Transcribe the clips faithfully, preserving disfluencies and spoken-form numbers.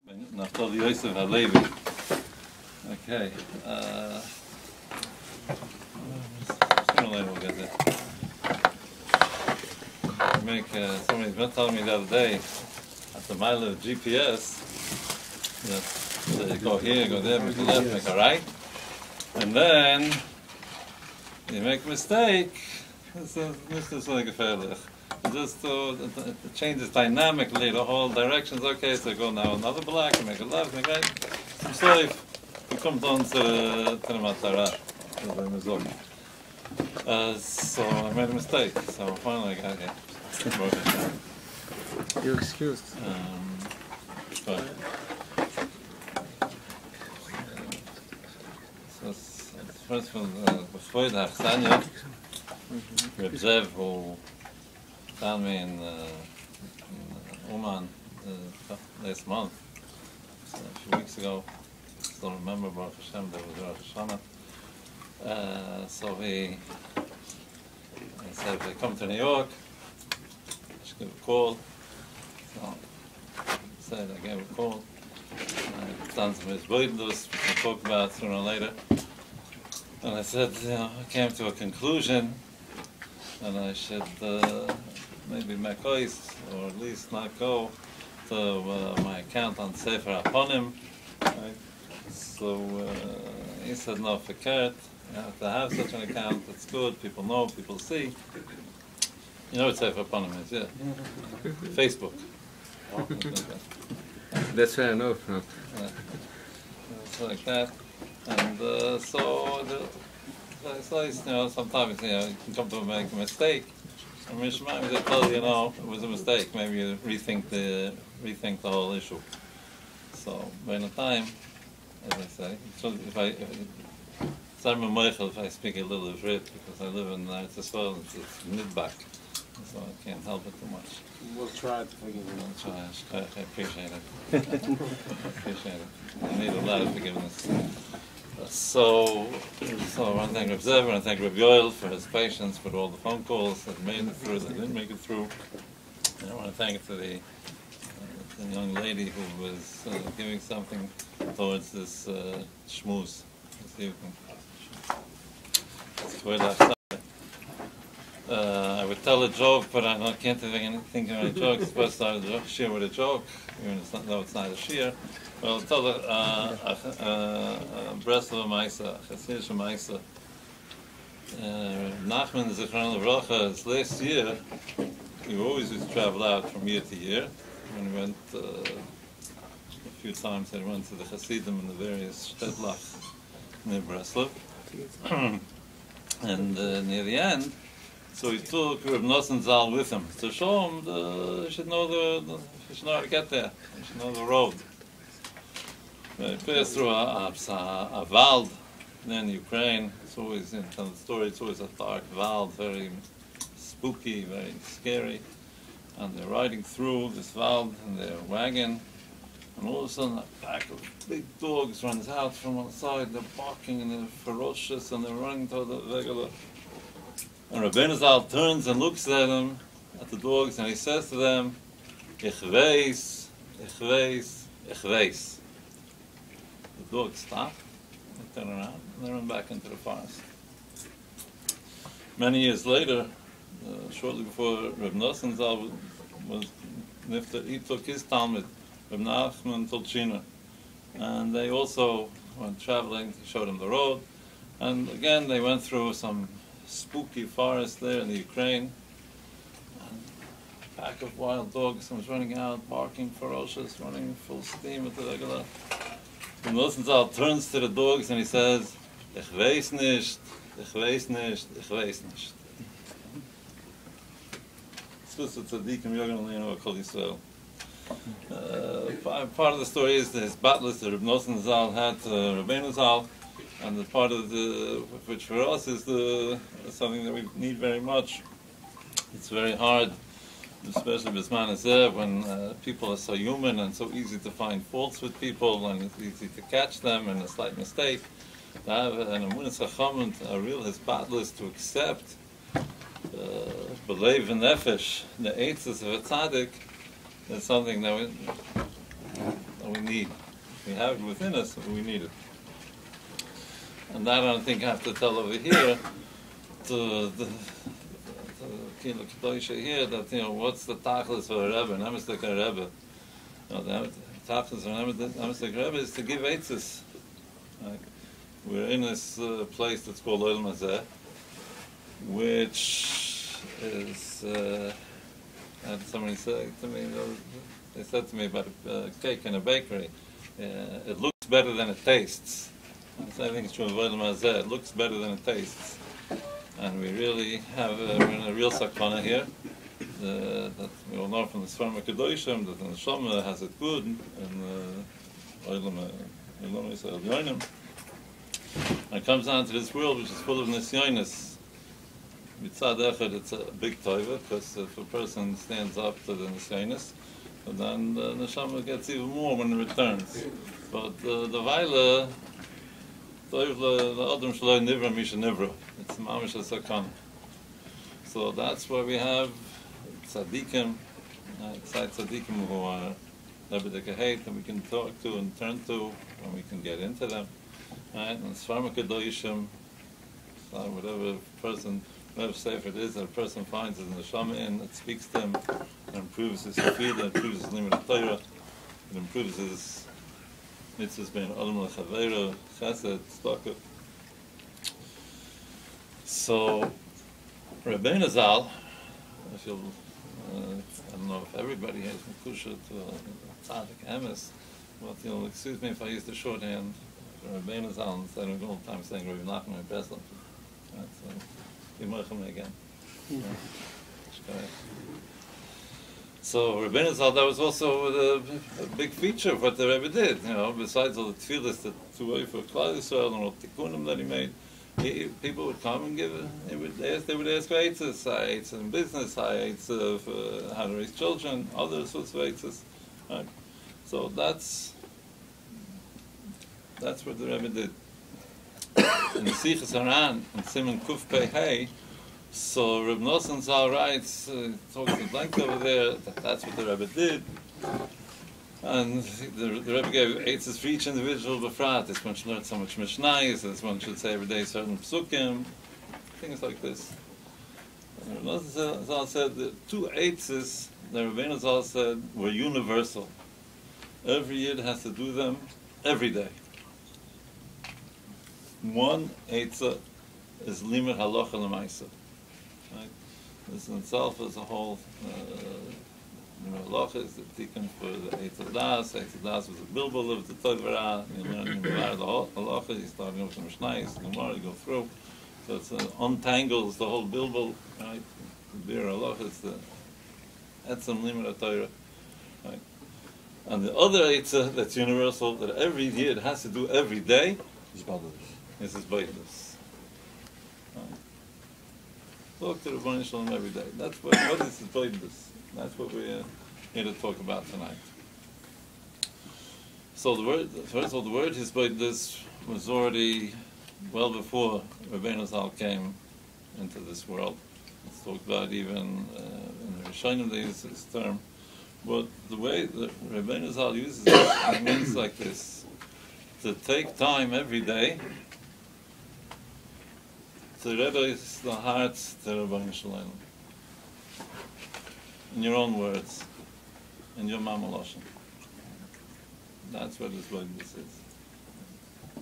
Naftali Yosef Halevi. Okay. Uh, sooner or later we'll get there. I make, uh, somebody's been telling me the other day at the mile of G P S that so you go here, go there, make a left, make a right, and then you make a mistake. This is this is like a failure. Just uh, it, it changes dynamically, the whole directions. Okay, so go now another block, make a left, make a right. Some safe. You come down to the to the Matara, to the result. Uh, so I made a mistake. So finally I got here. You're excused. Um, but, so it's, it's first of all, before the Achsanya, Rabbi who found me in, uh, in Oman uh, last month, so a few weeks ago. Still remember Baruch Hashem, there was Rosh Hashanah. Uh, so he, he said, if they come to New York, I should give a call. So I said, I gave a call. I've done some Hisbodedes, which we'll talk about sooner or later. And I said, you know, I came to a conclusion, and I should uh, maybe make choice, or at least not go to uh, my account on Sefer Aponim. Right? So uh, he said, no, forget. You have to have such an account. It's good. People know. People see. You know what Sefer Aponim is, yeah? Facebook. That's where I know from. Yeah. It's like that. And uh, so, the, so you know, sometimes you know you can come to make a mistake. And Mishmai, they tell you, you know, it was a mistake. Maybe you rethink the rethink the whole issue. So by the time, as I say, so if I if, if I speak a little of it because I live in Eretz Yisrael, it's, it's Nidbak, so I can't help it too much. We'll try to forgive you. I'll try. I appreciate it. I appreciate it. I need a lot of forgiveness. So, so I want to thank Rabbi Zev, I want to thank Rabbi Yoel for his patience with all the phone calls that made it through, that didn't make it through. And I want to thank to the, uh, the young lady who was uh, giving something towards this uh, shmooze this evening. Uh, I would tell a joke, but I don't, can't think of anything of any joke. It's supposed to start a shir with a joke, even though it's not a shir. Well, I'll tell a, uh, a, a, a Breslov Maisa, a Chassidish Maisa. Nachman Zichron Levracha, his last year, he always used to travel out from year to year. When he went uh, a few times, he went to the Chassidim in the various Shtedlach near Breslov. And uh, near the end, so he took Reb Nosson Zal with him to show him the, he should know the, the he should know how to get there. He should know the road. He passed through a, a, a, a Wald in Ukraine. It's always, in the story, it's always a dark Wald, very spooky, very scary. And they're riding through this Wald in their wagon, and all of a sudden a pack of big dogs runs out from on the side. They're barking and they're ferocious and they're running toward the regular. And Rabbi Zal turns and looks at them, at the dogs, and he says to them, Ich weiß, ich weiß, ich weiß. The dogs stop, they turn around, and they run back into the forest. Many years later, uh, shortly before Reb Nosson Zal was nifter, he took his Talmud, Reb Nachman Tolchiner, and they also went traveling. He showed him the road, and again they went through some spooky forest there in the Ukraine. And a pack of wild dogs was running out, barking ferocious, running full steam at the regular. The Nosson Zal turns to the dogs and he says, Ich weiß nicht, ich weiß nicht, ich weiß nicht. This is Tzadikim Yogan Leino Kol Yisrael. Part of the story is his battles that Reb Nosson Zal had to Rabbeinu Zal, and the part of the which for us is the something that we need very much. It's very hard, especially Bisman Ozer, when uh, people are so human and so easy to find faults with people, and it's easy to catch them in a slight mistake. To have an amunas chachamim, a real hisbatlus, to accept, believe in nefesh, the eitzes of a tzaddik, is something that we, we need. We have it within us, but we need it. And that I don't think I have to tell over here to the Kilo Kedoisha here that, you know, what's the tachlis for a Rebbe, an Emes a Rebbe. You know, the tachlis for an Emes a Rebbe is to give eitzes. Like, we're in this uh, place that's called Oil Mazeh, which is, uh, and somebody said to me, they said to me about a cake in a bakery, uh, it looks better than it tastes. So I think it's true of Oil Mazeh, it looks better than it tastes. And we really have, uh, we're in a real sakana here, uh, that we all know from the Sfarma Kedoshim, that the Neshama has it good, and Oilam is Elyonim. And it comes down to this world which is full of Nisyonis. Mitzad Echad, it's a big toiva, because if a person stands up to the Nisyonis, then the Neshama gets even more when it returns. But uh, the Vaila, the Adam Shaloi Nivra Misha Nivra. It's Mamish Sakana. So that's where we have tzaddikim, outside tzaddikim who are Rebbe hate, and we can talk to and turn to, and we can get into them. Right? And Sfarma Kedoshim, whatever person, whatever sefer it is that a person finds in the Neshama in, it speaks to him, and improves his tefillah, improves his limud Torah, it improves his mitzvahs being Olam L'Chaveira, Chesed, Tzedakah. So, Rabbeinu Zal, if you'll, uh, I don't know if everybody has Mekusha to Tzaddik Emes, but you'll excuse me if I use the shorthand for Rabbeinu Zal instead of all the time saying Rabbi Nachman and Beslan. Right, so, be Mercham again. Yeah. So Rabbeinu Zal, that was also a, a big feature of what the Rebbe did. You know, besides all the tefillahs that threw away for Klal Yisrael and all the tikkunim that he made, he, people would come and give. They would ask. They would ask for eitzes, high eitzes in business, high eitzes for how to raise children, other sorts of eitzes. Right? So that's that's what the Rebbe did. In the Sichas Haran and Simon Kuf Pei Hey. So Reb Nosson Zal writes, uh, talks at length over there, that that's what the Rebbe did. And the, the Rebbe gave eitzes for each individual befrat. This one should learn so much Mishnayos, this one should say every day certain psukim, things like this. And Reb Nosson Zal said that two eitzes, the Rabbeinu Zal said, were universal. Every yid has to do them every day. One eitzah is limud halacha l'maisa. Right? This in itself is a whole, uh, you know, halacha is the tikkun for the Eitz Das. Eitz Das was a bilbul of the Torah. You learn the whole halacha, you start with the Mishnayos, the Gemara, you go through. So it uh, untangles the whole bilbul, right? The Bir halacha is the etzem limud Torah, right? And the other Eitzah that's universal, that every year it has to do every day, is Hisbodedes. Is Hisbodedes. Talk to the Rebbeinu Shalom every day. That's what, what is Hisbodedes. That's what we're here to talk about tonight. So the word, first of all, the word Hisbodedes was already well before Rabbeinu Zal came into this world. It's talked about even uh, in the Rishonim they use this term. But the way that Rabbeinu Zal uses it, it means like this: to take time every day to realize the hearts to Rabbeinu Shalom. In your own words, in your Mama Lashon. That's what Hisbodedes is.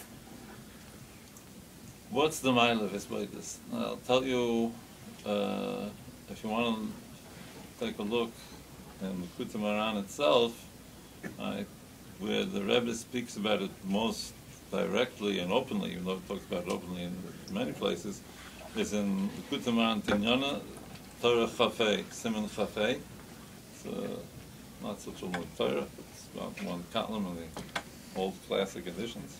What's the mile of Hisbodedes? I'll tell you, uh, if you want to take a look in the Likutei Moharan itself, right, where the Rebbe speaks about it most directly and openly, even though he talks about it openly in many places, is in Likutei Moharan Tinyana, Torah Chafei, Siman Chafei. It's uh, not such a long Torah, it's about one column in the old classic editions.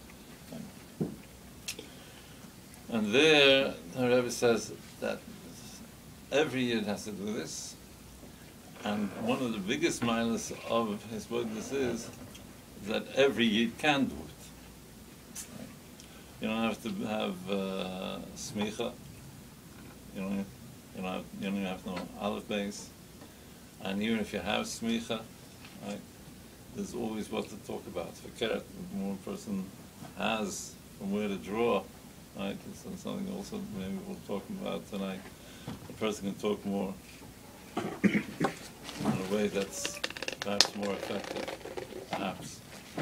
And there, the Rebbe says that every Yid has to do this, and one of the biggest milas of Hisbodedes is that every Yid can do it. You don't have to have uh, smicha. You don't. You don't. Have, you don't have no aleph base. And even if you have smicha, right, there's always what to talk about. For carrot, the more a person has from where to draw, right? So something also maybe we'll talk about tonight. A person can talk more in a way that's perhaps more effective, perhaps.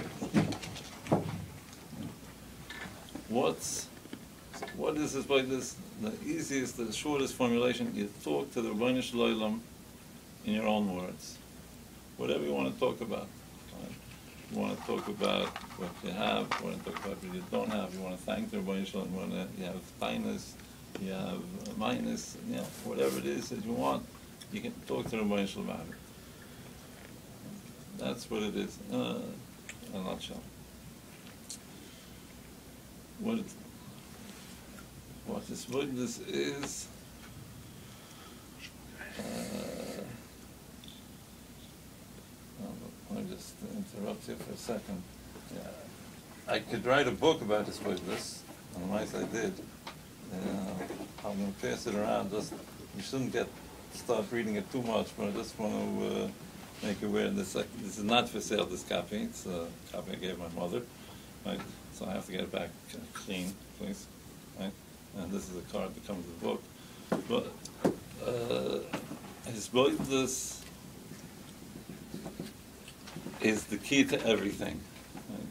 What's what is this by this? The easiest, the shortest formulation. You talk to the Rabbi Shalom in your own words, whatever you want to talk about. Right? You want to talk about what you have. You want to talk about what you don't have. You want to thank the Rabbi Shalom. You want to, you have kindness. You have minus. You know, whatever it is that you want, you can talk to the Rabbi Shalom about it. That's what it is uh, in a nutshell. What it, what this witness is, uh, oh, let me just interrupt you for a second. Yeah. I could write a book about this witness, and once I did, uh, I'm going to pass it around. Just you shouldn't get start reading it too much, but I just want to uh, make you aware. This uh, this is not for sale. This copy, it's a copy I gave my mother. Right? So I have to get it back clean, please. Right? And this is a card that comes with the book. But uh, Hisbodedes is the key to everything. Right?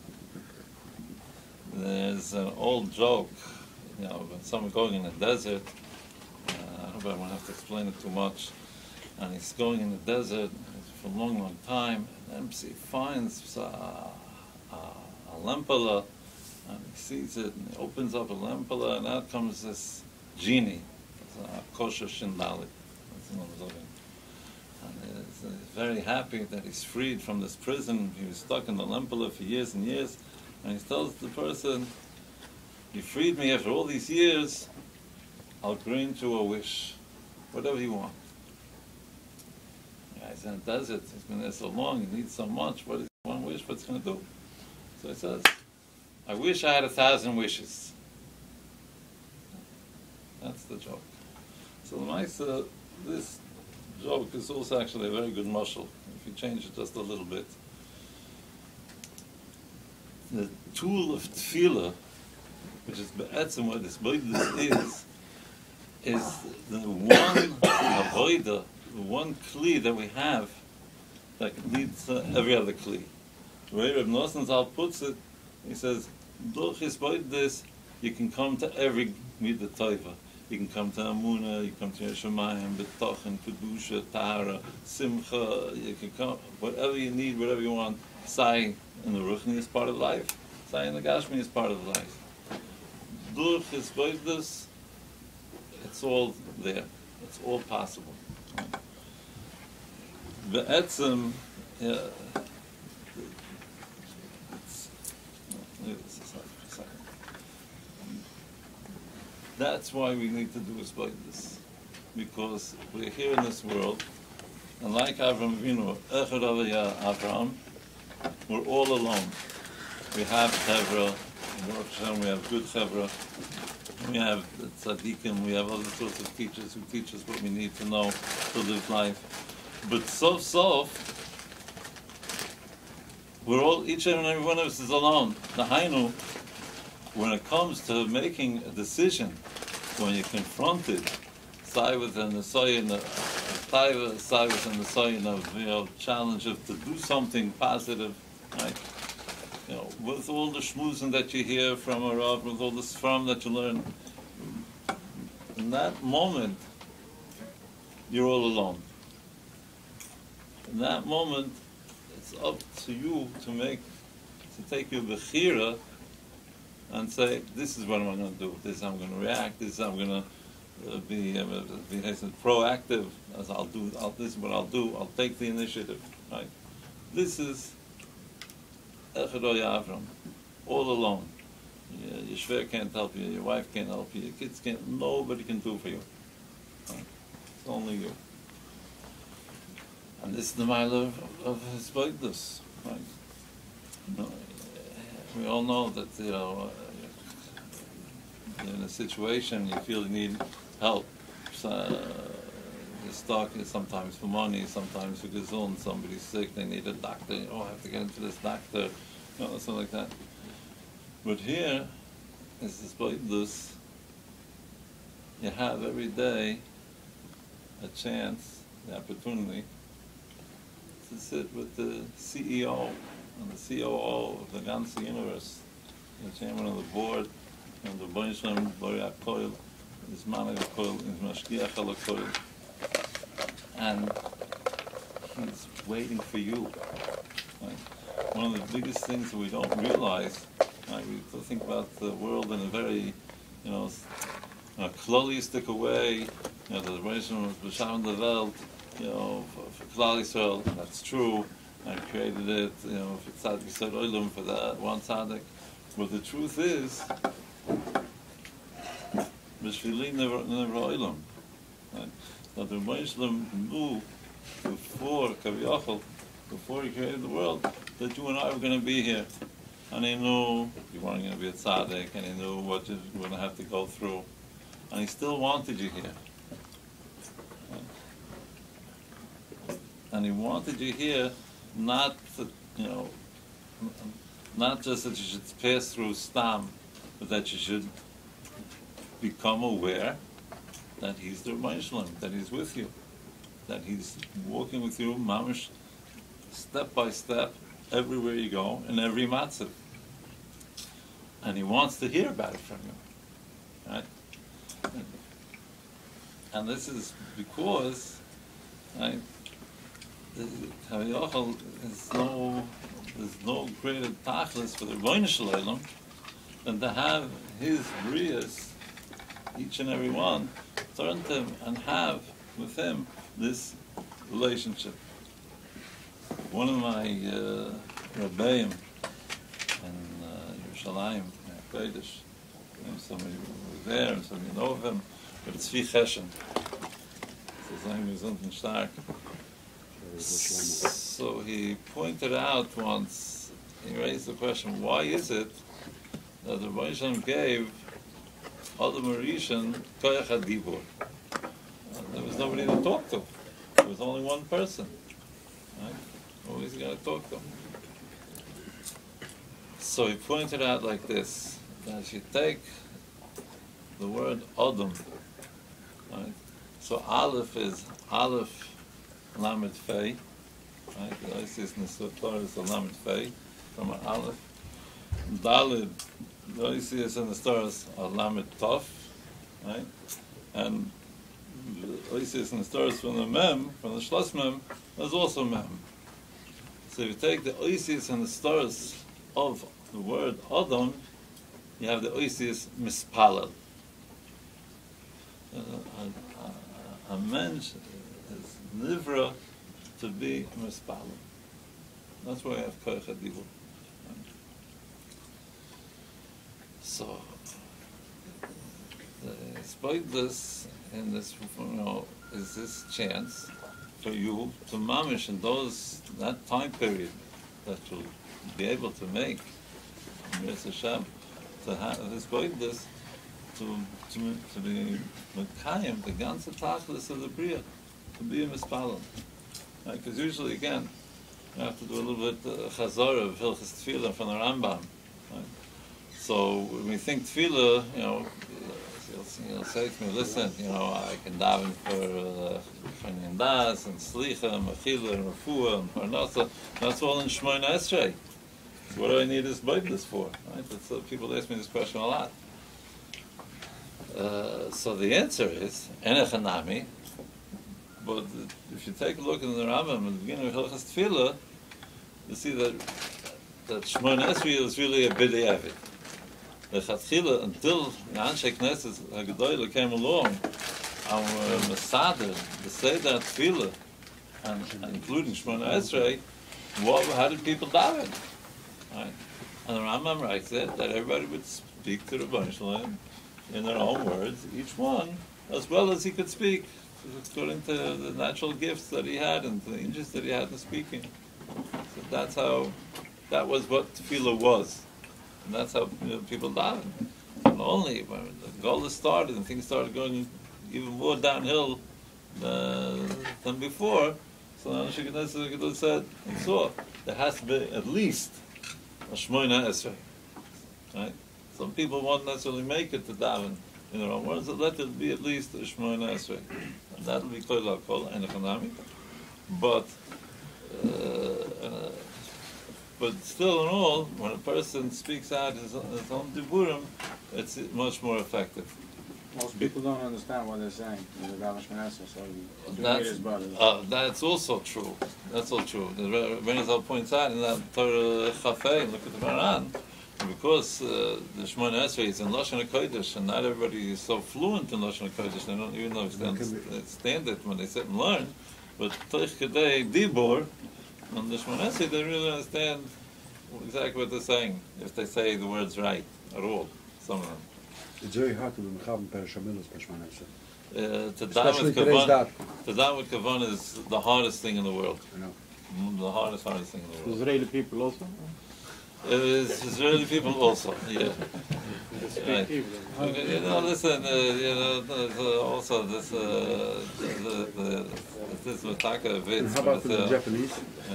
There's an old joke, you know, when someone going in the desert. Uh, I hope I won't have to explain it too much. And he's going in the desert for a long, long time, and then he finds uh, uh, a lampola, and he sees it, and he opens up a lampola, and out comes this genie, a kosher shindali. That's the name of it. And he's, he's very happy that he's freed from this prison. He was stuck in the lampola for years and years, and he tells the person, "You freed me after all these years. I'll grant you a wish, whatever you want." Yeah, he's in the desert. He's been there so long. He needs so much. What is one wish? What's he going to do? So he says, "I wish I had a thousand wishes." That's the joke. So the Maisa, this joke is also actually a very good mashal. If you change it just a little bit. The tool of tefillah, which is be'etzim what this Hisbodedes is, is the one avoida, the one kli that we have that leads to every other kli. The way Rabbi Nosson Zal puts it, he says, "Durch Hisbodedes, you can come to every midah tova. You can come to Amunah, you come to Yeshamayim, B'tochen, Kedusha, Tahara, Simcha. You can come, whatever you need, whatever you want. Sai in the Ruchni is part of life. Sai in the Gashmi is part of life. Durch Hisbodedes, it's all there. It's all possible." Be'etzim, yeah, that's why we need to do Hisbodedes, because we're here in this world, and like Avram Avinu, Echad Avaya Avram, we're all alone. We have Chevra, we have good Chevra, we have tzaddikim, we have other sorts of teachers who teach us what we need to know to live life. But sof sof, we're all, each and every one of us is alone. The Hainu, when it comes to making a decision, when you're confronted, say with an asayin of taiva, say with an asayin of, you know, challenge of to do something positive, right? You know, with all the shmuzin that you hear from a Rav, with all the sfram that you learn, in that moment, you're all alone. In that moment, it's up to you to make, to take your bechira and say, this is what I'm going to do, this is how I'm going to react, this is how I'm going to uh, be, uh, be proactive, as I'll do, I'll, this is what I'll do, I'll take the initiative, right? This is Echad Avram, all alone. Your, your shver can't help you, your wife can't help you, your kids can't, nobody can do for you. Right? It's only you. And this is the mile of, of Hisbodedes, right? You know, we all know that, you know, uh, you're in a situation, you feel you need help. So, uh, you're stuck, sometimes for money, sometimes for gesund, somebody's sick, they need a doctor, oh, I have to get into this doctor, you know, something like that. But here, is despite this, you have every day a chance, the opportunity, to sit with the C E O and the C O O of the ganze universe, the chairman of the board, and the Bergman, Boria Koil, his Manag Koil, his Mashkiach Ala Koil, and he's waiting for you. Right? One of the biggest things that we don't realize, right, we think about the world in a very, you know, uh, klalistic way, you know, the Bergman was beschaffen the Welt, you know, for, for Klal Yisrael, that's true, and created it, you know, for Tzaddik Yisrael Olam, for that one Tzaddik. But the truth is, B'shvili never never Olam, right? That the Bergman knew before Kaviyachol, before he created the world, that you and I were going to be here, and he knew you weren't going to be a tzaddik, and he knew what you were going to have to go through, and he still wanted you here. And he wanted you here, not to, you know, not just that you should pass through Stam, but that you should become aware that he's the Bergman, that he's with you, that he's walking with you, mamish, step by step, everywhere you go, in every matzav. And he wants to hear about it from you, right? And this is because, right, Kaviyachol is no, there's no greater tachlis for the Rebbeinu Shalom than to have his briyas, each and every one, turn to him and have with him this relationship. One of my uh, Rabbi in uh, Yerushalayim, Kodesh, somebody was there and somebody know of him, but it's Tzvi Cheshen. His name is unten stark. So he pointed out once, he raised the question, why is it that the Rebbe gave Adam Arishan Koyach HaDibur? There was nobody to talk to. There was only one person. Right? Who was he going to talk to? So he pointed out like this, that if you take the word Adam, right? So Aleph is Aleph Lamed Fei, right? The Isis Nestor is the Lamed Fei from an Aleph. Dalid, the Isis and the stars are Lamed Tov, right? And the Isis and the stars from the Mem, from the Shlos Mem, there's also Mem. So if you take the Isis and the stars of the word Adam, you have the Isis Mispalel. Uh, a, a, a mensch is nivra to be mispalel. That's why I have koyach hadibur. So, despite this, in this, you know, is this chance for you to mamish in those that time period that you'll be able to make, Miras Hashem, to have despite this. To, to, to be Mekayim, the ganze Tachlis of the Bria, to be a Mispalel. Right? Because usually, again, you have to do a little bit uh, Chazor of Hilchas Tefillah from the Rambam. Right? So when we think Tefillah, you know, he'll, he'll say to me, listen, you know, I can daven for Chanyan Das, and Slicha, and Mechila, and Refuah, and Parnasa. That's all in Shmoyna Esrei. So what do I need this Bible for? Right? That's, uh, people ask me this question a lot. Uh, so the answer is Enechanami. But if you take a look in the Rambam at the beginning of Hilchas Tefillah, you see that that Shemona Esrei is really a bidei avid. The Chatchila, until the Anshe Knesset Hagdoila came along, our Masader, the Seder Tefillah, and, and including Shemona Esrei, what, how did people daven? Right? And the Rambam writes that, that everybody would speak to the Bergman in their own words, each one, as well as he could speak, according to the natural gifts that he had and the interest that he had in speaking. So that's how, that was what tefillah was. And that's how, you know, people daven. And only when the Gola started and things started going even more downhill, uh, than before. So now Shtiebel said, and so there has to be at least a Shmoina Esrei. Right? Some people won't necessarily make it to daven in their own words, so let it be at least a Shmoina Esrei. And that'll be Kol HaKol and Economic. But uh, uh, but still in all, when a person speaks out his, his own diburim, it's much more effective. Most people don't understand what they're saying. In the Davish Manasseh, so you do That's, it as bad as uh, that's also true. That's all true. The Rabbi points out in that Torah Chafei, look at the Maran, because uh, the Shemona Esrei is in Lashon HaKodesh, and not everybody is so fluent in Lashon HaKodesh, they don't even understand it when they sit and learn. But Toich Kedei Dibor, on the Shemona Esrei, they really understand exactly what they're saying, if they say the words right at all, some of them. It's very hard to be mechaber per Shabbos per Shemona Esrei. Uh, to Especially daven today's kavan, dot. to daven kavan is the hardest thing in the world. I know. Mm, The hardest, hardest thing in the world. Israeli people also. It is Israeli people also, yeah. Right. Okay, you know, listen, uh, you know, there's, uh, also this, uh, the, the, the, this Mataka And Vitz. how about with, the uh, Japanese?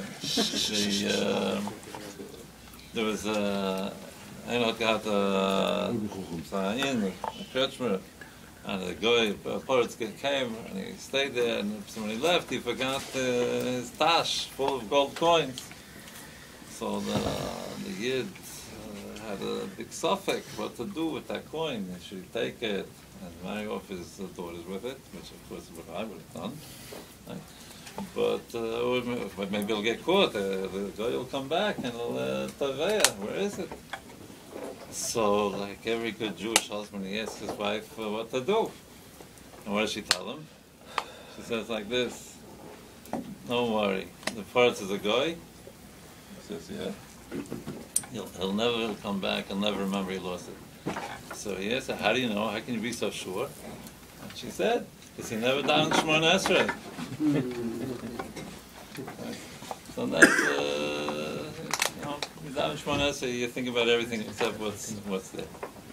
the, um, there was, uh, I know, got uh, in the Kretschmer, and the guy, Poritz came, and he stayed there, and when he left, he forgot uh, his tash full of gold coins. So the, the Yid uh, had a big suffix what to do with that coin. Should he take it and marry off his uh, daughters with it, which of course what I would have done. Right? But uh, maybe he'll get caught. Uh, the guy will come back and he'll uh, Taveya, where is it? So, like every good Jewish husband, he asks his wife uh, what to do. And what does she tell him? She says like this, don't worry, the first is a guy. He says, yeah. He'll, he'll never come back, he'll never remember he lost it. So he asked her, how do you know? How can you be so sure? And she said, because he never down Shemona Esrei. So that's, uh, you know, down Shemona Esrei, you think about everything except what's what's there.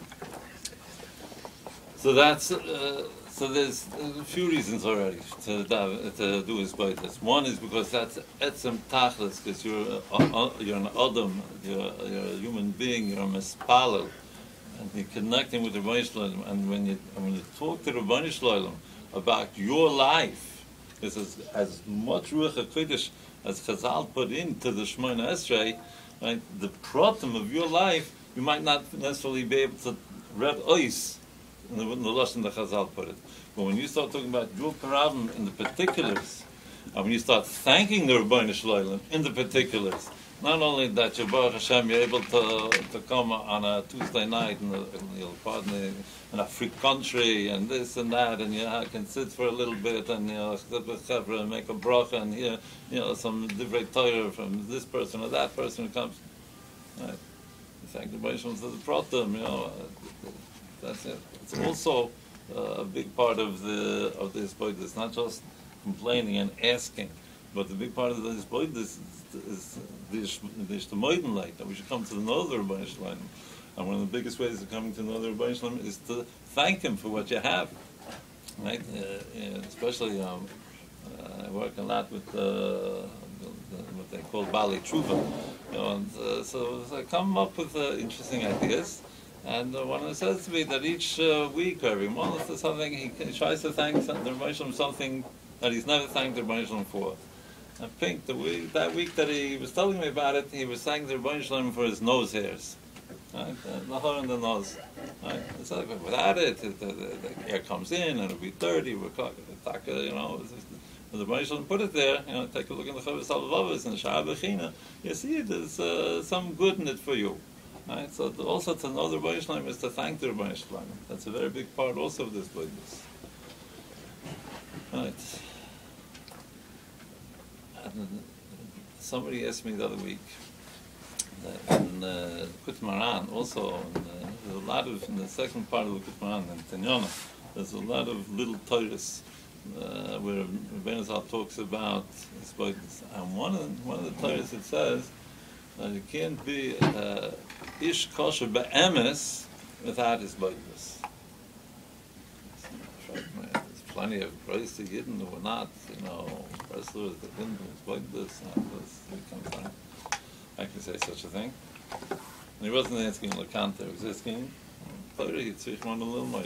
So that's, uh, so there's a few reasons already to, to do Hisbodedes. One is because that's etzem tachlis, because you're a, you're an adam, you're, you're a human being, you're a mispalel, and you're connecting with the Rabbi Shalom. And when you when you talk to the Rabbi Shalom about your life, this is as much ruach hakodesh as Chazal put into the Shemona Esrei. Right, the pratim of your life, you might not necessarily be able to read ois. In the, in the Lashon that Chazal put it. But when you start talking about your paravim in the particulars, and when you start thanking the Rabbeinu Shalom in the particulars, not only that you're Baruch Hashem, you're able to to come on a Tuesday night in, the, in, your partner, in a free country and this and that, and you can sit for a little bit and you know and make a bracha and hear you know some divrei Torah from this person or that person who comes. Right. Thank the Rabbeinu Shalom to the pratim, you know. That's it. It's also uh, a big part of the of this boy. It's not just complaining and asking, but the big part of this boy is is the Ishtamoiden light that we should come to know the Rabbi Shalom. And one of the biggest ways of coming to know the Rabbi Shalom is to thank him for what you have. Right? Uh, especially, um, uh, I work a lot with uh, the, the, what they call Bali Tshuva, you know, and uh, so, so I come up with uh, interesting ideas. And uh, one of them says to me that each uh, week or every month or something, he, he tries to thank the Rabbi Shalom something that he's never thanked the Rabbi Shalom for. And Pink, the week, that week that he was telling me about it, he was thanking the Rabbi Shalom for his nose hairs. Right? The hair in the nose. Right? It's like, without it, it the, the, the air comes in and it'll be dirty, we're talking, you know. The Rabbi Shalom put it there, you know, take a look in the Chavis Al-Vavas and Sha'ar Bechina. You see, there's uh, some good in it for you. Right, so to also to know the Rabbi Shalom is to thank the Rabbi Shalom. That's a very big part also of this business. Right. And somebody asked me the other week that in uh, Kut Maran also, in, uh, there's a lot of, in the second part of the Kut Maran, in Tanyana, there's a lot of little Torahs uh, where Rabbeinu Zal talks about his business. And one of, one of the Torahs it says, Uh, you can't be uh, ish kosher be'emes without his boidus. plenty of praise to Yidden who were not, you know, wrestlers that didn't exploit this, and this, we can, I can say such a thing. And he wasn't asking Lekante, he was asking, Torah, Yitzich, one a little more.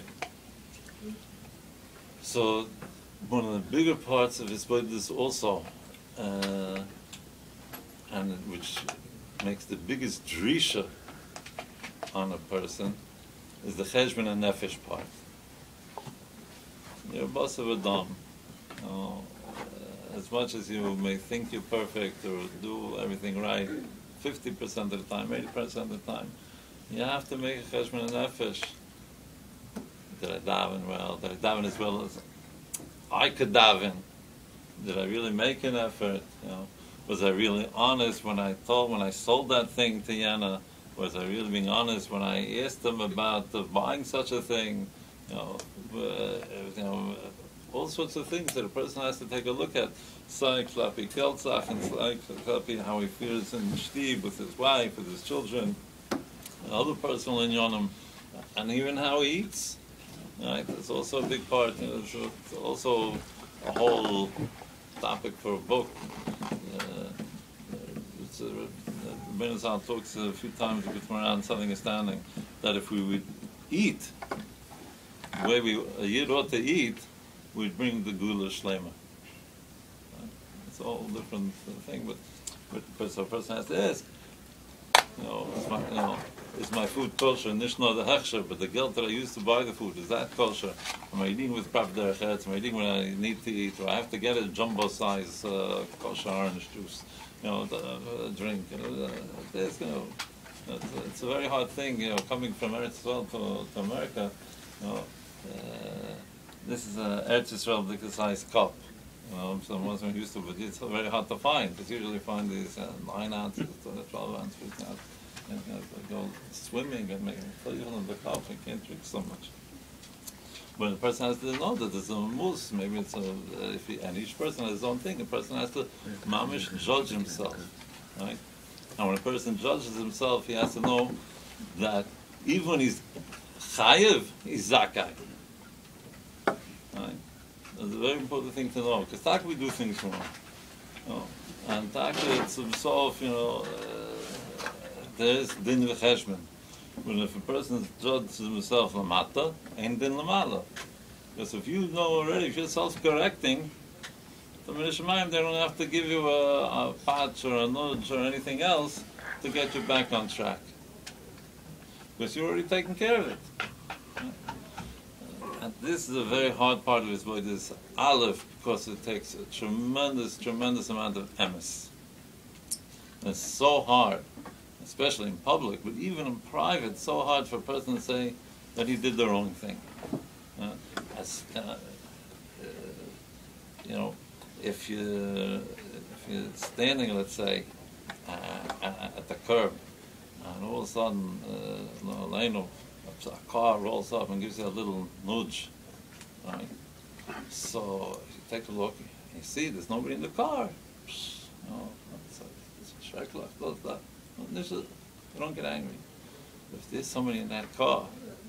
So, one of the bigger parts of Hisbodedes also, uh, and which makes the biggest drisha on a person, is the cheshbon and nefesh part. You're a boss of a dom. You know, uh, as much as you may think you're perfect or do everything right, fifty percent of the time, eighty percent of the time, you have to make a cheshbon and nefesh. Did I daven well? Did I daven as well as I could daven? Did I really make an effort? You know, was I really honest when I told, when I sold that thing to Yana? Was I really being honest when I asked them about uh, buying such a thing? You know, uh, you know, all sorts of things that a person has to take a look at. Psych, Klapi Keltzach, and Psych, Klapi, how he feels in Shtiebel with his wife, with his children, and other personal inyanim, and even how he eats. Right? That's also a big part. You know, it's, it's also a whole topic for a book. Uh, it's a, Ben Zal talks a few times with around something astounding, that if we would eat the way we a Yid ought to eat, we'd bring the Gula Shlema. Right? It's all a different thing, but but so a person has to ask, you know, is my, you know, is my food kosher? Nishno the hechsher, but the geld that I use to buy the food, is that kosher? Am I eating with proper derech eretz? Am I eating when I need to eat? Or I have to get a jumbo size uh, kosher orange juice? You know, the, uh, drink. You know, uh, this, you know, it's, it's a very hard thing. You know, coming from Eretz Yisrael to, to America. You know, uh, this is a Eretz Yisrael big size cup. You know, some ones we're used to, but it's very hard to find. Because you usually find these uh, nine ounces, twelve ounces, fifteen ounces. And you know, go swimming and make even in the cup. You can't drink so much. But a person has to know that there's a moose, maybe it's a, uh, if he, and each person has his own thing. A person has to mamish judge himself, right? And when a person judges himself, he has to know that even when he's chayiv, he's zakai, right? That's a very important thing to know, because tak we do things wrong, you know? And tak it's himself, you know, uh, there is din v'cheshbon. But if a person judges himself lamata, ain't din lamala. Because if you know already, if you're self-correcting, the Minashamayim, they don't have to give you a, a patch or a nudge or anything else to get you back on track. Because you're already taking care of it. And this is a very hard part of his boy, this aleph, because it takes a tremendous, tremendous amount of emes. It's so hard, especially in public, but even in private, it's so hard for a person to say that he did the wrong thing. Uh, as, uh, uh, you know, if you if you're standing, let's say, uh, at the curb, and all of a sudden, uh, a car rolls up and gives you a little nudge, right? So if you take a look, you see there's nobody in the car. No, it's a, it's a shrekla, close that. You don't get angry. If there's somebody in that car,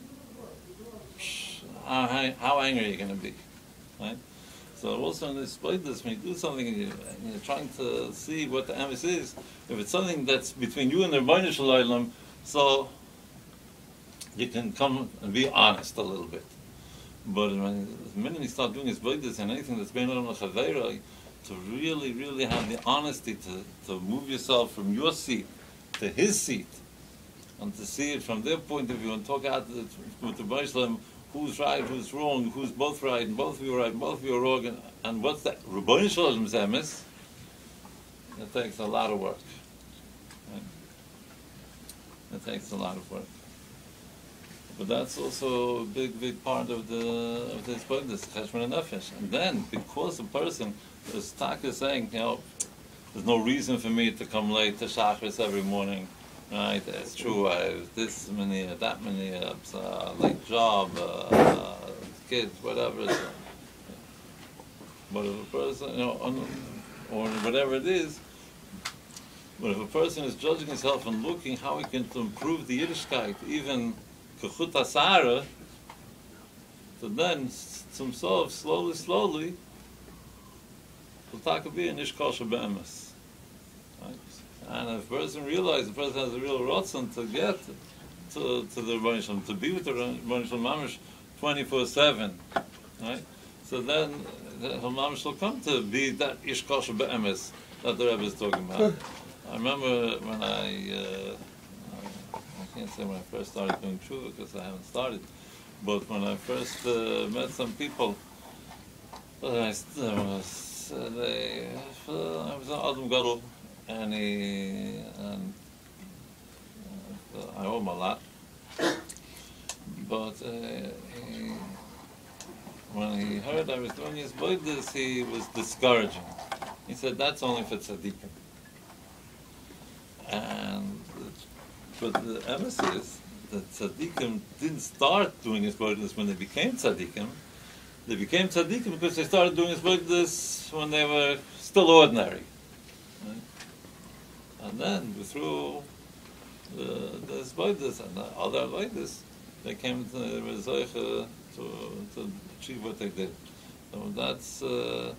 how, how angry are you going to be, right? So also in this this when you do something and, you, and you're trying to see what the emes is, if it's something that's between you and the Rebbeinu Shalom, so you can come and be honest a little bit. But when, the minute you start doing Hisbodedes and anything that's been on the Chaveira, to really, really have the honesty to, to move yourself from your seat to his seat, and to see it from their point of view, and talk out with the Rebbeinu, who's right, who's wrong, who's both right, and both of you are right, and both of you are wrong, and, and what's that? Rebbeinu Shalom's emes. It takes a lot of work. Right? It takes a lot of work. But that's also a big, big part of the of this book, this cheshbon and nefesh. And then, because a person is taka saying, you know, there's no reason for me to come late to Shachris every morning, right? It's true, I have this many, that many, uh, late job, uh, uh, kids, whatever. So. But if a person, you know, or whatever it is, but if a person is judging himself and looking how he can improve the Yiddishkeit, even Kechut Asara, So then, zum Sof, slowly, slowly, will taka be an ish kosher be'emes. Right? And if a person realizes, the person has a real rotzen to get to, to the Rebbeinu Shalom, to be with the Rebbeinu Shalom mamish twenty-four seven, right? So then the mamish will come to be that ish kosher be'emes that the Rebbe is talking about. I remember when I, uh, I can't say when I first started doing tshuva because I haven't started, but when I first uh, met some people, uh, I was, uh, they, uh, I was an Adam Gadol, and he, and uh, I owe him a lot, but uh, he, when he heard I was doing his Hisbodedes, he was discouraging. He said, that's only for tzaddikim. And, but the emes is that tzaddikim didn't start doing Hisbodedes when they became tzaddikim. They became tzaddikim because they started doing Hisbodedes when they were still ordinary. Right? And then through the, the Hisbodedes and the other avodas, they came to the Rezoicha to, to achieve what they did. So that's, uh,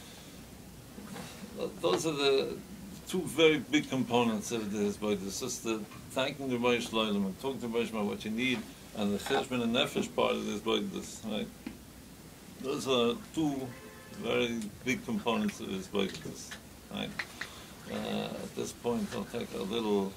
those are the two very big components of the Hisbodedes. It's just the thanking the Rebbeinu Shalom and talking to the Rebbeinu about what you need, and the cheshbon and nefesh part of the Hisbodedes, right? Those are two very big components of the Hisbodedes, right? Uh, at this point, I'll take a little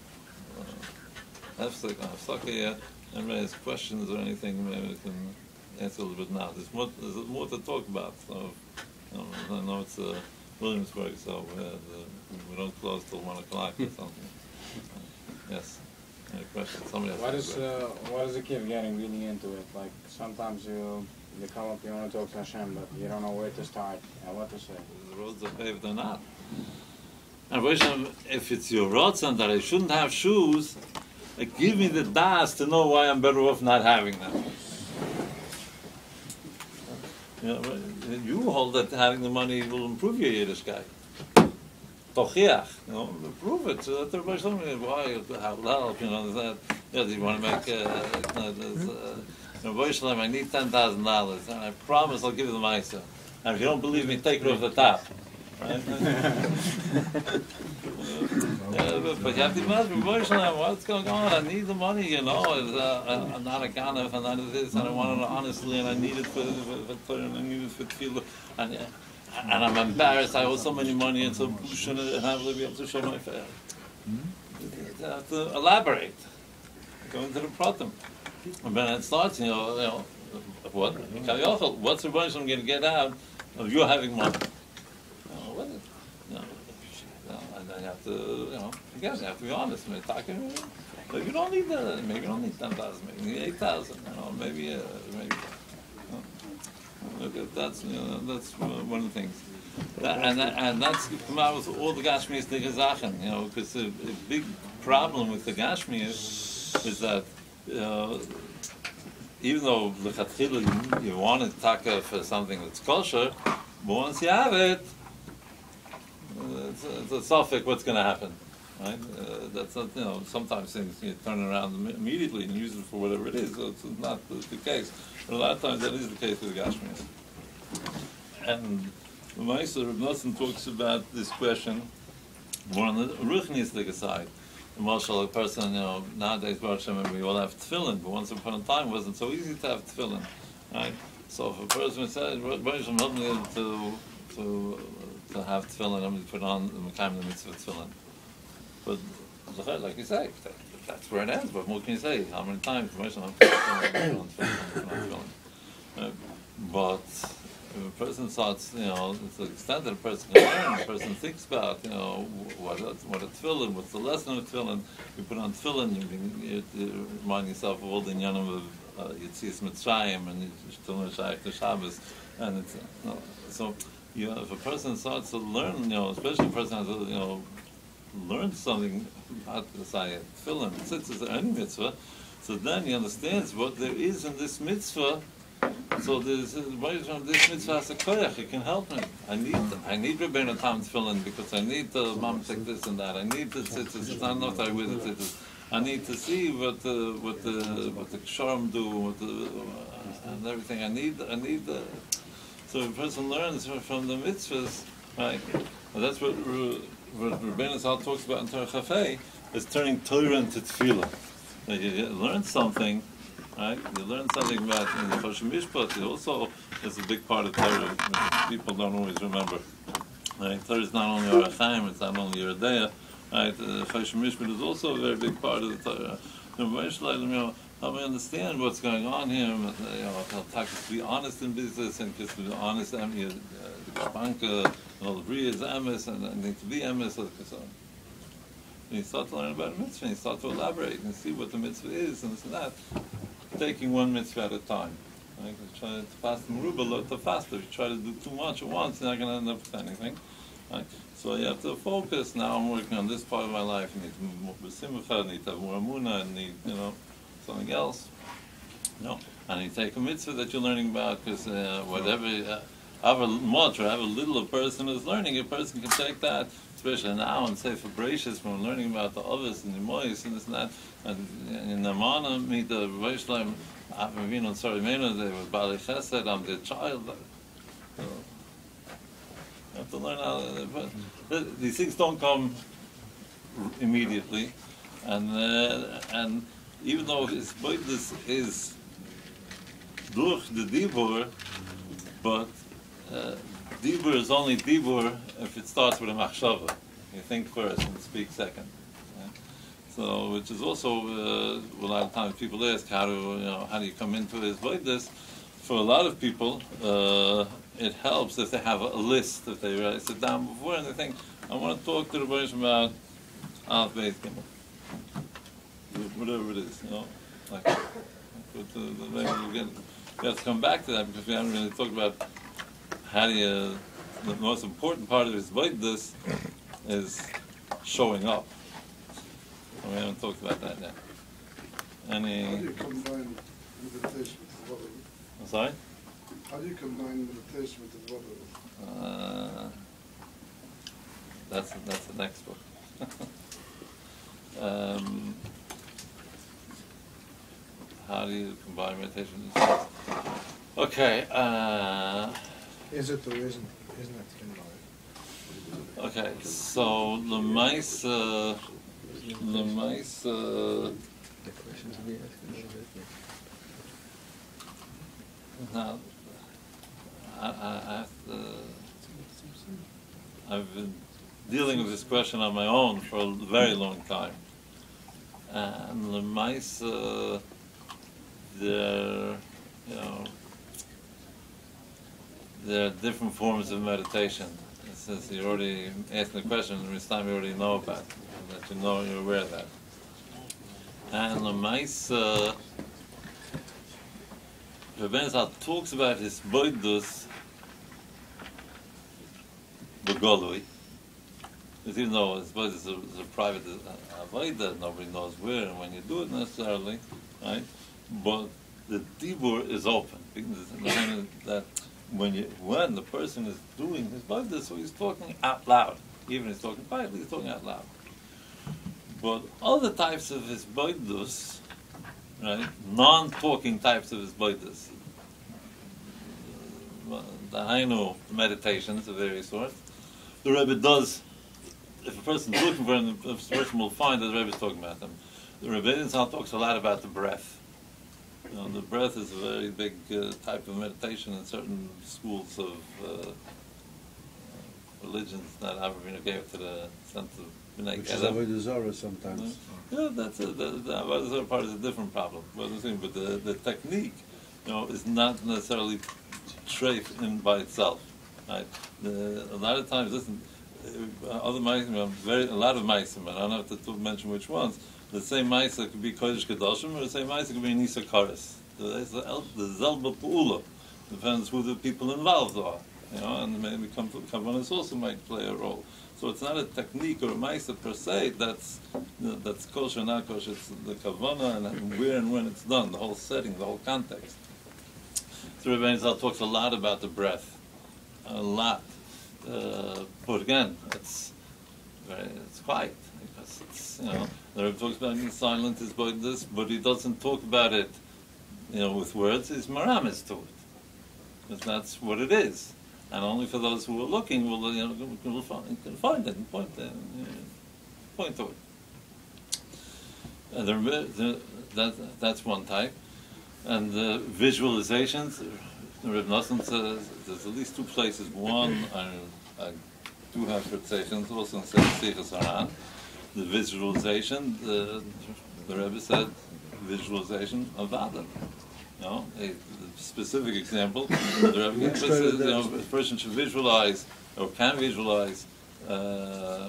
hefsek, uh, hefsek here, and raise questions or anything. Maybe we can answer a little bit now. There's more, there's more to talk about. So, you know, I know it's uh, Williamsburg, so uh, the, we don't close till one o'clock or something. Yes. Any questions? Somebody has What a is question. uh, what is the kid getting really into it? Like sometimes you you come up, you want to talk to Hashem, but you don't know where to start and what to say. The roads are paved or not. And if it's your rotzen that I shouldn't have shoes, like, give me the das to know why I'm better off not having them. You know, you hold that having the money will improve your Yiddishkeit. Tochiach, you know, prove it so that everybody's telling me why, how help, you know, that, yeah, do you want to make, uh, you know, this, uh, you know, Shalom, I need ten thousand dollars, and I promise I'll give you the Maisa. And if you don't believe me, take it off the top. Right? Yeah, but, but you have to imagine, what's going on? I need the money, you know. It's, uh, I'm not a ganef, and not a this, and I want it honestly, and I need it for for, for and I need it for tefillah, and uh, and I'm embarrassed. I owe so many money, and so and I will be able to show my face. You have to elaborate, go into the pratim, and then it starts. You know, you know, what? What's the bunch I'm going to get out of you having money? What is, you know, you know, and then you have to, you know, again, you have to be honest. Maybe talking, maybe you don't need the, maybe you don't need ten thousand, maybe you need eight thousand. You know, maybe, uh, maybe. You know, look, that's, you know, that's one of the things. That, and that, and that's come out with all the Gashmias the Gezachen, you know, because a, a big problem with the Gashmias is that, uh, even though lechatchila you, you want to taka for something that's kosher, but once you have it, It's, it's a suffix what's going to happen, right? Uh, that's not, you know, sometimes things you turn around immediately and use it for whatever it is, so it's not the, the case. But a lot of times that is the case with Gashmias. And the Meister Reb Nosson talks about this question more on the Ruchnistic side. The marshal, a person, you know, nowadays, Baruch Hashem, we all have tefillin, but once upon a time it wasn't so easy to have tefillin, right? So if a person says, Baruch Hashem helped me to, to, to have tefillin, I'm going to put on the Mekayim the mitzvah tefillin. But, like you say, that, that's where it ends, but what can you say? How many times? Baruch Hashem, tefillin, tefillin, tefillin. Uh, but if a person starts, you know, to the extent that a person can learn, a person thinks about, you know, what a, what a tefillin, what's the lesson of tefillin. You put on tefillin, you, you, you remind yourself of all the inyanim of uh, Yetzias Mitzrayim and Tefillin Shaykh to Shabbos, and it's, you know, so you know, if a person starts to learn, you know, especially if a person has to, you know, learn something about the tefillin, tzitzis, or any mitzvah, so then he understands what there is in this mitzvah. So there's this mitzvah has a koyach, it can help me. I need I need Rabbeinu Tam tefillin because I need the mom take this and that. I need the tzitzis. It's not enough that I wear the tzitzis. I need to see what the what the what the ksharim do, what the, uh, and everything. I need I need the. So a person learns from the mitzvahs, right? And that's what what Rabbi Zal talks about in Torah Chafei, is turning Torah into tefillah. That you learn something, right? You learn something about in the Choshen Mishpat. It also is a big part of Torah. Which people don't always remember. Right? Torah is not only Orach Chaim, it's not only Yoreh Deah. Right? The Choshen Mishpat is also a very big part of the Torah. You know, help me understand what's going on here. You know, to be honest in business and just to be honest. I mean, the Banka and all the Bria is emes, and I need to be emes. And you start to learn about a mitzvah, and you start to elaborate and see what the mitzvah is, and this and that. Taking one mitzvah at a time. Like, try to fast meruba, learn to fast. If you try to do too much at once, you're not going to end up with anything. Right? So you have to focus. Now I'm working on this part of my life. I need to move more b'simcha. I need to have more amunah. I need, you know, something else. You know, and you take a mitzvah that you're learning about, because uh, whatever, uh, however much or however little a person is learning, a person can take that, especially now and say for Bereshis, when we're learning about the Ovis and the Mois and this and that, and in the Mana meet the Reishleim, Avinu and Sarimena, they were Bali Chesed, I'm their child. So, you have to learn how, but these things don't come immediately, and uh, and even though his this is durch the dibur, but uh, dibur is only dibur if it starts with a machshava. You think first and speak second. Right? So, which is also uh, a lot of times people ask how do you know how do you come into his this? For a lot of people, uh, it helps if they have a list, if they really sit down before and they think, I want to talk to the Bergman about Aleph Beis Gimel, whatever it is, you know. Like, but the, the, maybe you, get, you have to come back to that because we haven't really talked about how do you. The most important part of his this is showing up. And we haven't talked about that yet. Any? How do you combine meditation with the body? I'm sorry? How do you combine meditation with the body? Uh, that's that's the next book. um, how do you combine meditation with sex? Okay. Uh, Is it or isn't? Isn't it? okay. So the mice, uh, the mice. Uh, now, I, I, I have to, I've been dealing with this question on my own for a very long time. And the mice, uh, they're, you know, there are different forms of meditation. Since you already asked the question, this time you already know about it, that you know, you're aware of that. And the mice, uh, Rabbi Zal talks about his boidus begolui. Because even though his boidus is a, is a private avodah, nobody knows where and when you do it necessarily, right? But the dibur is open. That when you when the person is doing his boidus, so he's talking out loud. Even if he's talking quietly, he's talking out loud. But other types of his boidus, right, non-talking types of his boidus, the Hainu meditations of various sorts, the Rebbe does, if a person's looking for them, the person will find that the Rebbe is talking about them. The Rebbe talks a lot about the breath. You know, the breath is a very big uh, type of meditation in certain schools of uh, religions that Avraham gave to the sense of Which is avodah zarah sometimes. Yeah, that's a, the, the avodah zarah part is a different problem. But the, thing, but the, the technique, you know, is not necessarily treif in by itself. Right? The, a lot of times, listen, uh, other ma'asim, very a lot of ma'asim, I don't have to, to mention which ones. The same ma'asim could be kodesh kedoshim, or the same ma'asim could be nisa kares. The the zelba pu'ula depends who the people involved are. You know, and maybe kavanas also might play a role. So it's not a technique or a ma'isa per se that's that's kosher or not kosher. It's the kavanah and where and when it's done, the whole setting, the whole context. So Rabbi Zal talks a lot about the breath, a lot. Uh, but again, it's very, it's quiet because it's, you know, the Rebbe talks about being silent is about this, but he doesn't talk about it, you know, with words. He's maramis to it, because that's what it is, and only for those who are looking will, you know, will find, can find it and point, uh, point to it. And the, the, that, that's one type, and the visualizations. The Rebbe Nosson says there's at least two places. One, I, I do have quotations, also in Sichas Haran. The visualization, the, the Rebbe said, visualization of Adam. You know, a, a specific example, the Rebbe gives says, you know, a person should visualize, or can visualize, uh,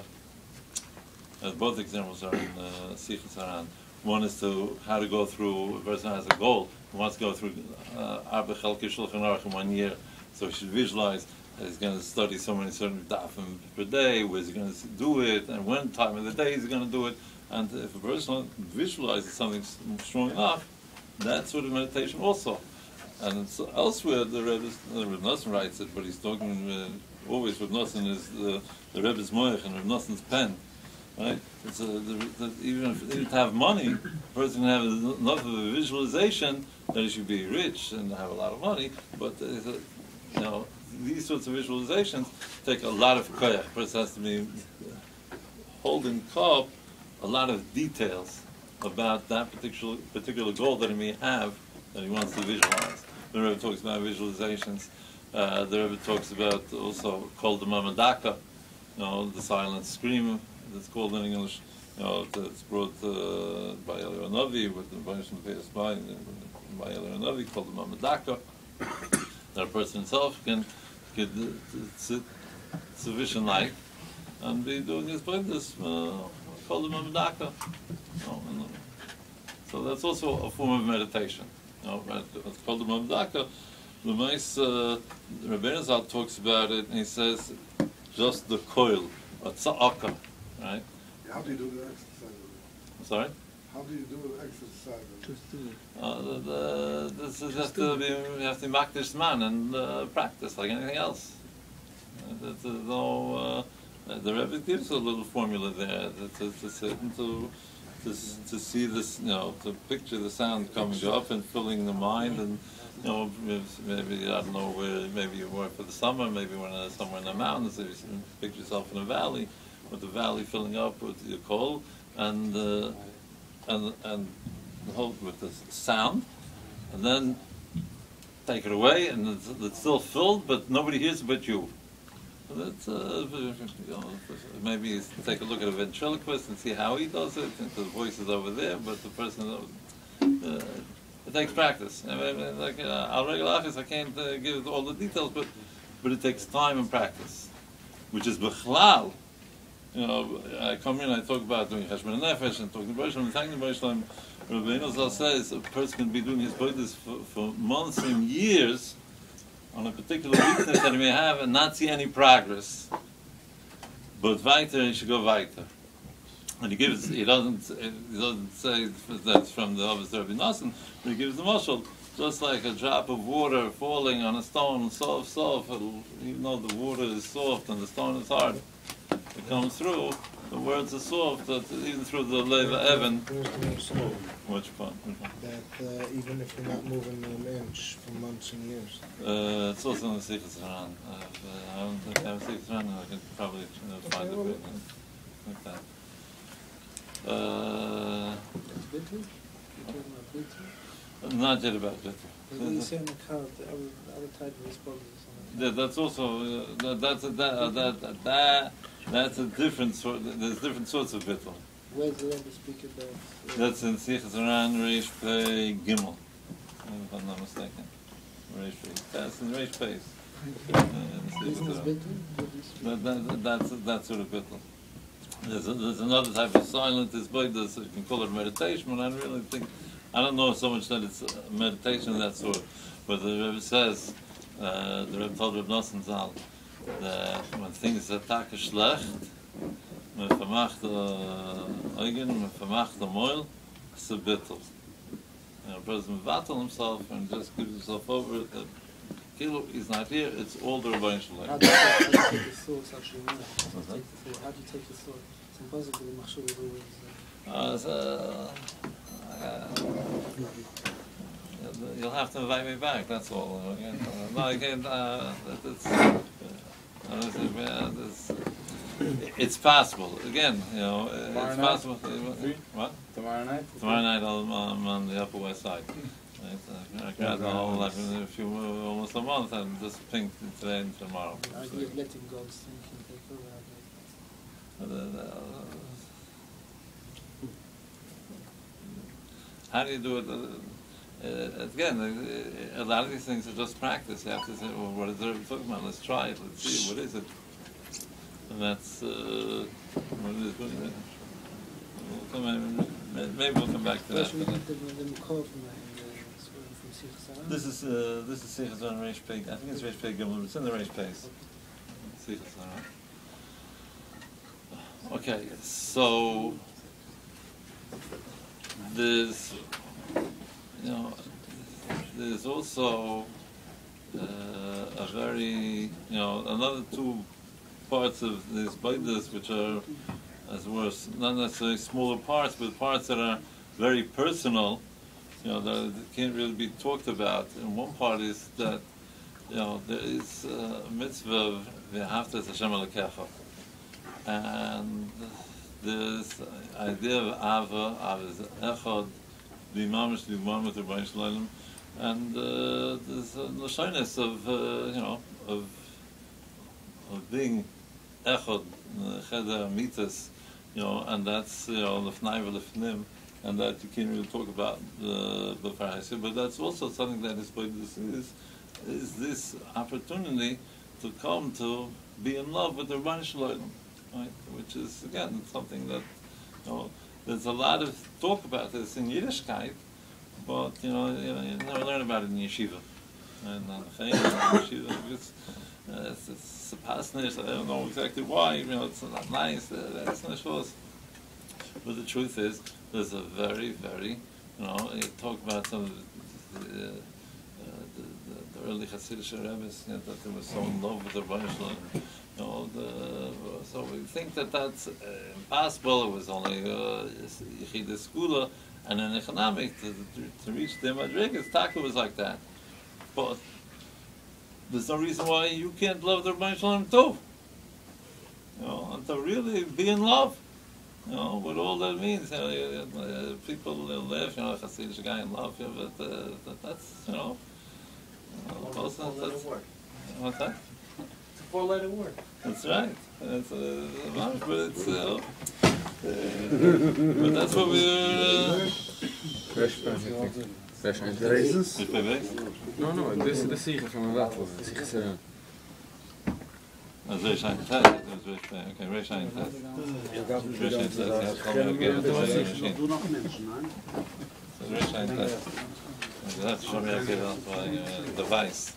uh, both examples are in uh, Sichas Haran. One is to how to go through, a person has a goal, he wants to go through Arba Chelkei Shulchan Aruch in one year, so he should visualize that he's going to study so many certain dafim per day, where's he going to do it, and when time of the day is he going to do it. And if a person visualizes something strong enough, that's sort of meditation also. And so elsewhere, the Rebbe, the Rebbe Nosson writes it, but he's talking uh, always with Nosson is the, the Rebbe's moich and Rebbe Nosson's pen. Right? It's a, the, the, even if even to have money, a person can have enough of a visualization that he should be rich and have a lot of money. But uh, you know, these sorts of visualizations take a lot of koyach. A person has to be holding up a lot of details about that particular particular goal that he may have that he wants to visualize. The Rebbe talks about visualizations. Uh, the Rebbe talks about also called the mamadaka, you know, the silent scream. It's called in English, you know, it's brought uh, by Eliyahu Navi with the Bergman by by Eliyahu Navi called the Mamadaka. That a person himself can get sit sufficient light and be doing his business uh, called the Mamadaka. You know, and, uh, so that's also a form of meditation. You know, it's called the Mamadaka. The nice uh, Rabbi Zal talks about it, and he says just the coil, a tza'aka. Right? How do you do the exercise? I'm sorry? How do you do the exercise? Just do it. Uh, the, the, this is have to be, you have to make this man and uh, practice like anything else. Uh, there's no, uh, the Rebbe gives a little formula there to, to sit and to, to, to see this, you know, to picture the sound coming up and filling the mind, and, you know, maybe, I don't know where, maybe you were for the summer, maybe you're somewhere in the mountains, if you picture yourself in a valley, with the valley filling up with your coal, and uh, and and the whole with the sound, and then take it away, and it's, it's still filled, but nobody hears it but you. So that's uh, you know, maybe take a look at a ventriloquist and see how he does it. And the voice is over there, but the person uh, it takes practice. I mean, like uh, al regular office, I can't uh, give all the details, but but it takes time and practice, which is bichlal. You know, I come in, I talk about doing Cheshbon Nefesh and talking to Bergman and thanking Bergman. Rabbi Ozer says a person can be doing Hisbodedes for, for months and years on a particular weakness that he may have and not see any progress. But weiter, he should go weiter. And he gives, he doesn't, he doesn't say that's from the Ozer Rabbi Nosson, but he gives the mashal, just like a drop of water falling on a stone, soft, soft, even though the water is soft and the stone is hard. It comes through, the words are soft, that even through the leva Evan. Which one? That uh, even if you're not moving an inch for months and years. Uh, it's also in the Sichas Haran. Uh, I don't think I have a Sichas Haran, I can probably uh, find okay, it like that. Uh, not yet about Bitter. You say in the crowd, the other type of response. That, that's also uh, that, that's a, that, uh, that that that's a different sort. There's different sorts of bittul. Where's the Rebbe speak about? Uh, That's in Sichas Haran Reish Pei Gimel, if I'm not mistaken. Reish Pei. That's in Reish Pei. That, that, that's that sort of bittul. There's, a, there's another type of silent Hisbodedes, so you can call it meditation, but I really think I don't know so much that it's meditation of that sort. But the Rebbe says. Uh, the Rebbe told Rebbe Nosson Zal that when things are taka schlecht, man vermacht Eugen, man vermacht the moil, it's a bittul. You know, a person battle himself and just gives himself over, uh, Chilu is not here, it's all the Rabbi Shalom. How do you take, how do you take the thoughts actually? How do you What's that? take the thought? How do you take the thought? It's impossible. The machshava is always. Uh, so, uh, you'll have to invite me back, that's all. Again, uh, no, again, uh, it's, uh, this is, uh, this, it's possible. Again, you know, Tomorrow it's night? possible. Free? What? Tomorrow night? Tomorrow night I'm, I'm on the Upper West Side. Right? Uh, I got the whole, like, a few, uh, almost a month, and just think today and tomorrow. The idea of letting go is thinking take over. Uh, uh, How do you do it? Uh, uh, again, uh, a lot of these things are just practice. You have to say, well, what is there talking about? Let's try it. Let's see, what is it? And that's uh, what it is. We'll come, maybe we'll come back to that. Should we get the the mukov from that in the from Sichas Haran? This is uh, this is Sichas on Reish Pei. I think it's Reish Pei Gimel. It's in the Reish Peis. Sichas Haran. Okay, so there's, you know, there's also uh, a very, you know, another two parts of these Hisbodedes which are, as worse, not necessarily smaller parts, but parts that are very personal, you know, that can't really be talked about. And one part is that, you know, there is a mitzvah of v'ahavta Hashem Elokecha. And this idea of Ava, Ava is Echad, the Mamish, the one with the Rabbi Shalom, and uh, there's a lashonis of, uh, you know, of of being Echad, Cheder Mitas, you know, and that's, you know, Lefnai v'Lefnim, and that you can't really talk about the the Pharisee, but that's also something that is is is this opportunity to come to be in love with the Rabbi Shalom. Right, which is again something that, you know, there's a lot of talk about this in Yiddishkeit, but you know, you, know, you never learn about it in yeshiva. And uh, in yeshiva, it's, uh, it's, it's a pasnish. I don't know exactly why. You know, it's not nice. Uh, that's not sure. But the truth is, there's a very, very, you know, you talk about some of the, uh, uh, the, the, the early Hasidic Rebbe's, you know, that they were so in love with the Rebbe Shalom. You know, the, so we think that that's uh, impossible. It was only Yechida uh, Skula, and in economic to, to, to reach the Madrigas, Taka was like that. But there's no reason why you can't love the Rebbe Shalom too. You know, and to really be in love. You know, what all that means. You know, uh, people live, you know, Hasidic guy in love, yeah, but uh, that, that's, you know, uh, that's, that's, that's, what's that? Four-letter word. That's right. That's, uh, but it's, uh, uh, but that's what we're. The raisins? No, no, this is the Sicha from the Vattel. Sicha Saran. That's very shiny test. Okay, very shiny test. Very shiny test. Yeah, probably get it to the machine. Doe nog mensen, man. So very shiny test. You have to show me how to get it on my uh, device.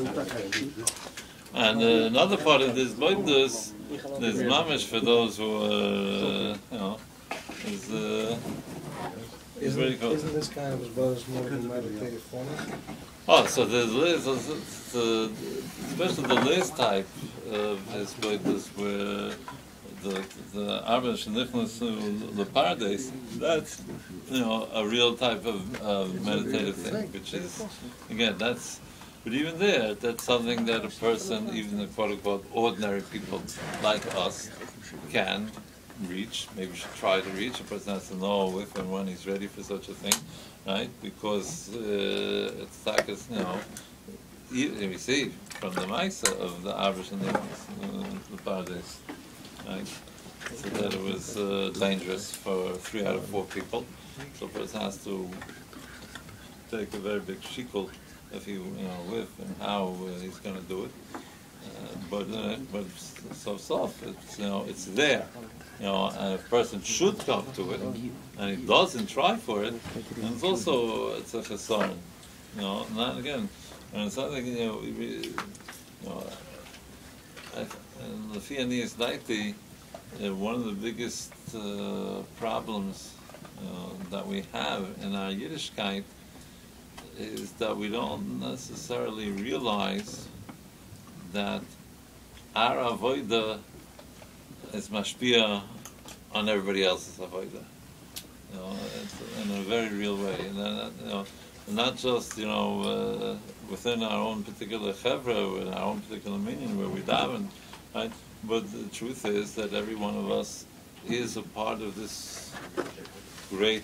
And uh, another part of this Hisbodedes, there's mamish for those who, uh, you know, is uh, is Isn't, very cool. isn't this kind of as well as more than meditative format? Oh, so there's list, uh, especially the list type of Hisbodedes where the the Arba Shenichnas the Pardes, that's, you know, a real type of uh, meditative thing, which is, again, that's. But even there, that's something that a person, even the quote-unquote ordinary people like us, can reach. Maybe should try to reach. A person has to know if and when he's ready for such a thing, right? Because uh, it's like, you know, we see from the Maisa of the Abrish and the, uh, the Pardes, right? So that it was uh, dangerous for three out of four people. So a person has to take a very big shikul if he, you know, with and how uh, he's going to do it, uh, but uh, but so soft, it's, you know, it's there, you know, and a person should come to it, and he doesn't try for it, and it's also it's a chesron, you know, not again, and it's something, you know, we, we, you know, in the Fianis Daiti, uh, one of the biggest uh, problems uh, that we have in our Yiddishkeit is that we don't necessarily realize that our avodah is mashpia on everybody else's avodah. You know, it's in a very real way. And then, you know, not just, you know, uh, within our own particular chevra, in our own particular meaning where we daven, right? But the truth is that every one of us is a part of this great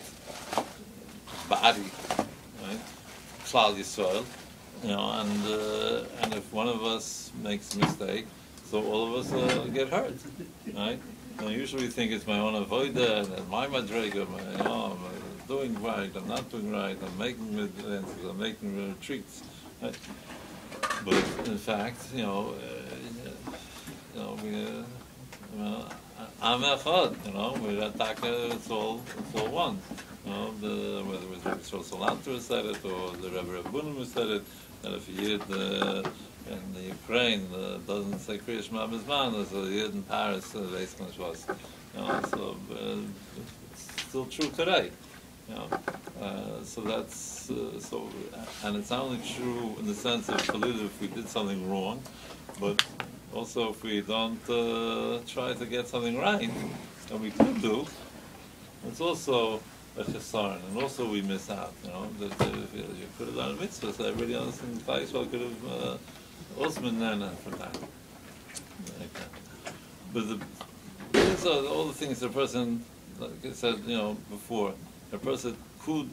body, right? Klal Yisrael, you know, and uh, and if one of us makes a mistake, so all of us uh, get hurt, right? And I usually think it's my own avodah and my madrega, my, you know, I'm doing right, I'm not doing right, I'm making midlands, I'm making retreats, right? But in fact, you know, uh, you know, we, uh, you know, I'm echad, you know, we're attacking, it's all, it's all one. You know, the, whether it was Rabbi Solanter said it or the Rabbi Rabbunim said it, that if a Yid uh, in the Ukraine uh, doesn't say Kriya Shema B'zman, there's a Yid in Paris, uh, basically, was, you know, so uh, it's still true today. You know, uh, so that's uh, so, and it's not only true in the sense of Khalid if we did something wrong, but also if we don't uh, try to get something right, and we could do, it's also a chesaron, and also we miss out. You know, that uh, if you could have done a mitzvah, so everybody else in the place well could have uh, also been nana for that. Like that. But the, these are all the things a person, like I said, you know, before, a person could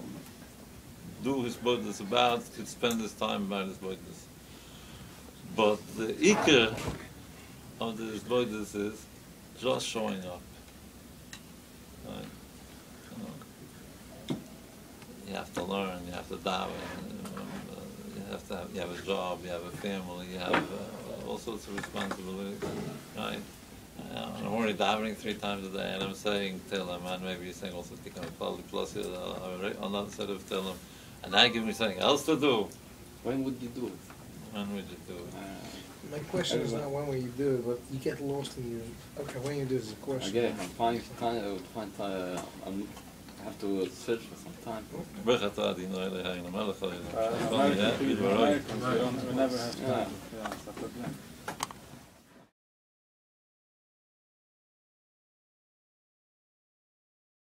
do his bodhis about, could spend his time about his bodhis. But the ikar of the hisbodedes is just showing up. Right? You know, you have to learn, you have to daven, you have to have, you have a job, you have a family, you have uh, all sorts of responsibilities, right? Uh, I'm already davening three times a day, and I'm saying Tehillim, and maybe you're saying also Tikkun Klali plus another set of Tehillim, and now give me something else to do. When would you do it? When would you do it? Uh, My question is not when will you do it, but you get lost in your. Okay, when you do it is a question. I get it. I'm fine. Fine. I would find time. I'm, I have to search for some time. Baruch atah Adonai Eloheinu melech haolam. Uh, American people, Americans, we, don't, we never have time. Yeah. Yeah, stuff like that.